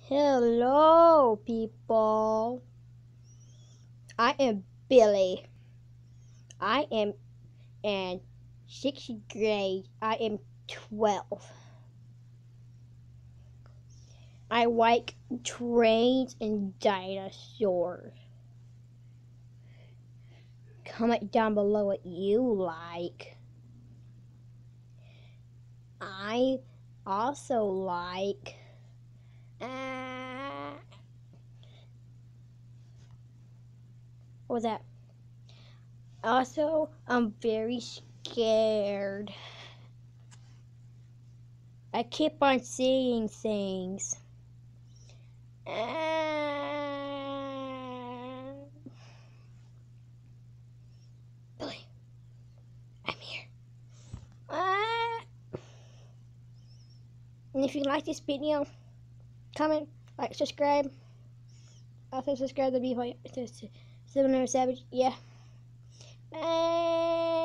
Hello, people. I am Billy. I am in sixth grade. I am 12. I like trains and dinosaurs. Comment down below what you like. I also like what was that? Also, I'm very scared. I keep on seeing things. Billy, I'm here. And if you like this video, comment, like, subscribe. Also subscribe to be Savage. Yeah.